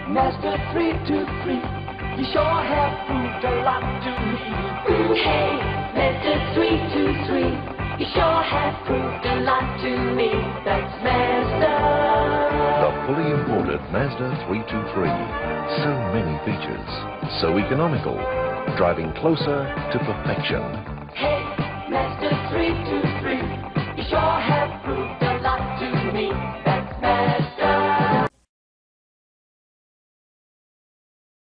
Master 323, you sure have proved a lot to me. Hey, Master 323, you sure have proved a lot to me. That's Mazda. The fully imported Mazda 323. So many features, so economical, driving closer to perfection. Hey, Master 323, you sure